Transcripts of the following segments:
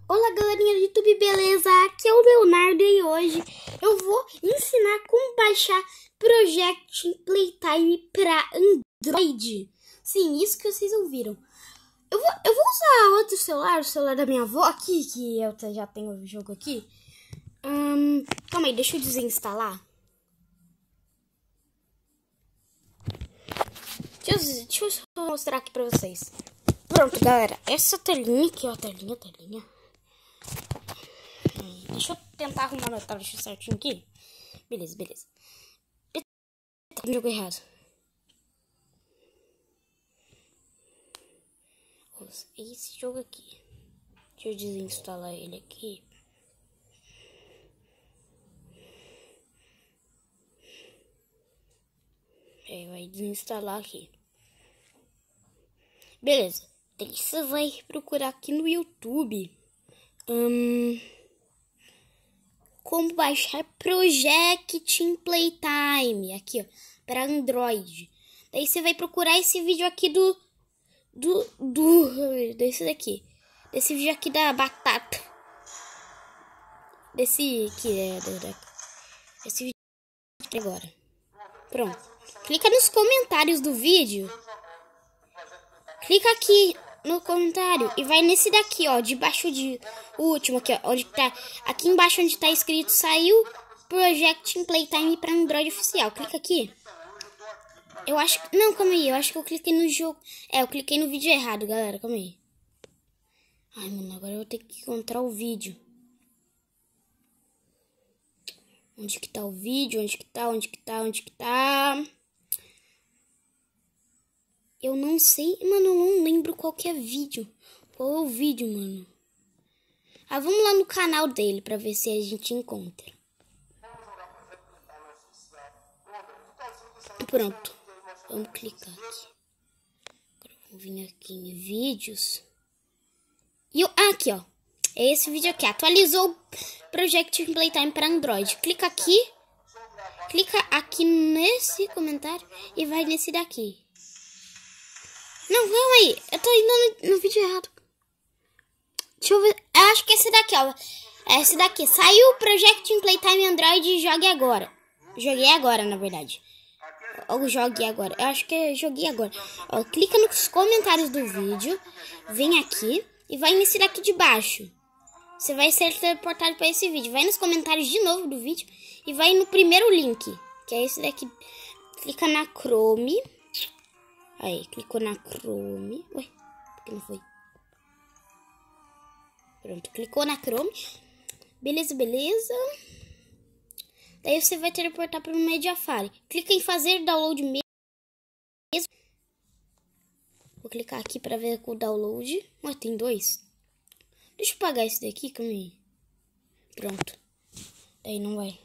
Olá galerinha do YouTube, beleza? Aqui é o Leonardo e hoje eu vou ensinar como baixar Project Playtime para Android. Sim, isso que vocês ouviram. Eu vou usar outro celular, o celular da minha avó aqui, que eu já tenho o jogo aqui. Calma aí, deixa eu desinstalar. Deixa eu só mostrar aqui pra vocês. Pronto, galera, essa telinha aqui, ó, telinha. Deixa eu tentar arrumar meu tablet certinho aqui. Beleza. Tá com o jogo errado. Esse jogo aqui. Deixa eu desinstalar ele aqui. Vai desinstalar aqui. Beleza. Daí você vai procurar aqui no YouTube. Como baixar Project Playtime. Aqui, ó. Para Android. Daí você vai procurar esse vídeo aqui desse daqui. Desse vídeo aqui da batata. Desse vídeo aqui agora. Pronto. Clica nos comentários do vídeo. Clica aqui no comentário e vai nesse daqui, ó, debaixo o último aqui, ó, onde tá, aqui embaixo onde tá escrito saiu Project Playtime para Android oficial. Clica aqui. Eu acho que não, calma aí, eu acho que eu cliquei no jogo. Eu cliquei no vídeo errado, galera, calma aí. Ai, mano, agora eu vou ter que encontrar o vídeo. Onde que tá o vídeo? Onde que tá? Eu não sei, mano, eu não lembro qual que é vídeo. Qual é o vídeo, mano? Vamos lá no canal dele pra ver se a gente encontra. Pronto. Vamos clicar aqui. Agora vamos vir aqui em vídeos. E aqui, ó. É esse vídeo aqui. Atualizou o Project Playtime para Android. Clica aqui. Clica aqui nesse comentário e vai nesse daqui. Não, calma aí. Eu tô indo no vídeo errado. Deixa eu ver. Eu acho que é esse daqui, ó. É esse daqui. Saiu o Project Playtime Android e jogue agora. Joguei agora, na verdade. Ou jogue agora. Eu acho que é joguei agora. Ó, clica nos comentários do vídeo. Vem aqui e vai nesse daqui de baixo. Você vai ser teleportado para esse vídeo. Vai nos comentários de novo do vídeo e vai no primeiro link, que é esse daqui. Clica na Chrome. Aí, clicou na Chrome. Ué, por que não foi? Pronto, clicou na Chrome. Beleza. Daí você vai teleportar para o Mediafire. Clica em fazer download mesmo. Vou clicar aqui para ver o download. Ué, tem dois. Deixa eu apagar esse daqui, calma aí. Pronto. Daí não vai.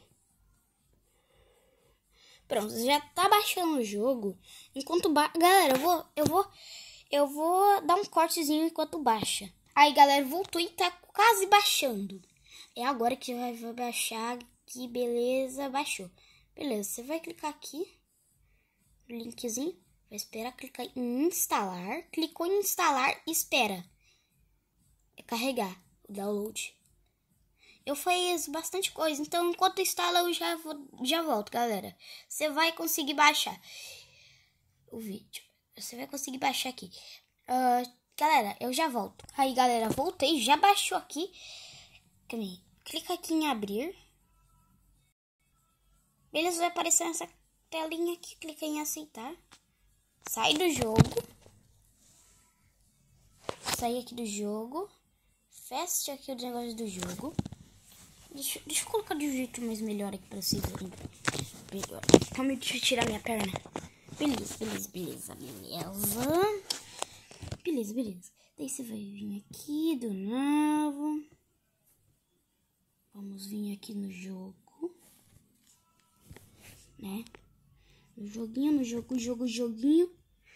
Pronto, já tá baixando o jogo. Enquanto galera, eu vou dar um cortezinho enquanto baixa. Aí, galera, voltou e tá quase baixando. É agora que vai baixar aqui, beleza, baixou. Beleza, você vai clicar aqui no linkzinho, vai esperar, clicar em instalar. Clicou em instalar, espera. É carregar o download. Eu fiz bastante coisa, então enquanto instala eu já volto, galera. Você vai conseguir baixar o vídeo. Você vai conseguir baixar aqui. Galera, eu já volto. Aí, galera, voltei, já baixou aqui. Clica aqui em abrir. Beleza, vai aparecer essa telinha aqui. Clica em aceitar. Sai do jogo. Sai aqui do jogo. Fecha aqui o negócio do jogo. Deixa eu colocar de um jeito mais melhor aqui pra vocês verem. Melhor. Calma, deixa eu tirar minha perna. Beleza. Daí você vai vir aqui do novo. Vamos vir aqui no jogo. Né? No joguinho.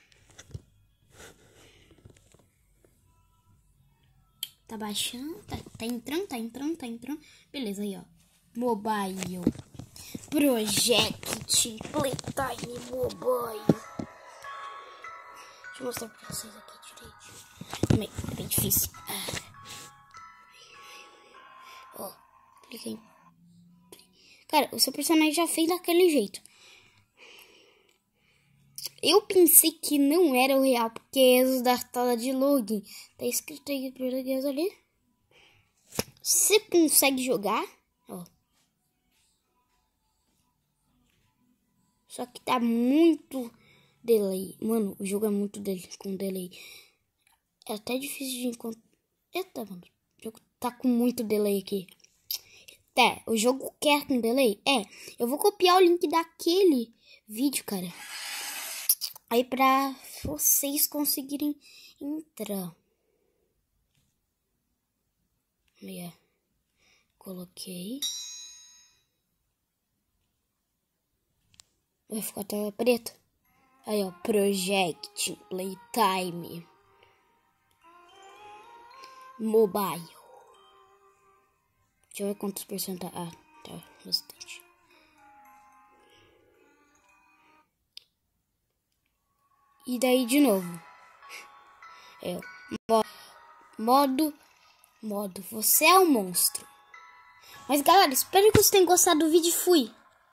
Tá baixando, tá entrando. Beleza, aí, ó. Mobile. Project Playtime Mobile. Deixa eu mostrar pra vocês aqui direito. É bem difícil. Clica em... Cara, o seu personagem já fez daquele jeito. Eu pensei que não era o real, porque é os da tela de login. Tá escrito aí em português ali. Você consegue jogar? Ó. Só que tá muito delay. Mano, o jogo é muito com delay. É até difícil de encontrar. Eita, mano. O jogo tá com muito delay aqui. Tá, o jogo quer com delay? É. Eu vou copiar o link daquele vídeo, cara. Aí pra vocês conseguirem entrar. Yeah. Coloquei. Vai ficar a tela preta. Aí, ó. Project Playtime. Mobile. Deixa eu ver quantos porcentagens. Ah, tá. Bastante. E daí de novo. É. Modo. Você é um monstro. Mas galera, espero que vocês tenham gostado do vídeo. Fui.